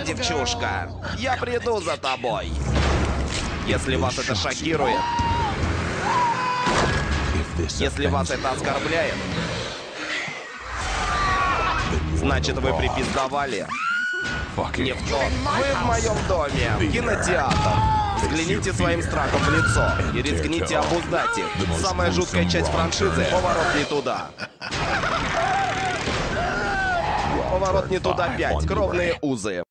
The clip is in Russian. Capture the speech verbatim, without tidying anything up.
девчушка. Я приду за тобой. Если вас это шокирует, если вас это оскорбляет, значит, вы припиздовали не в то. Вы в моем доме, в кинотеатр. Взгляните своим страхом в лицо и рискните обуздать их. Самая жуткая часть франшизы — поворот не туда. Поворот не туда пять. Кровные узы.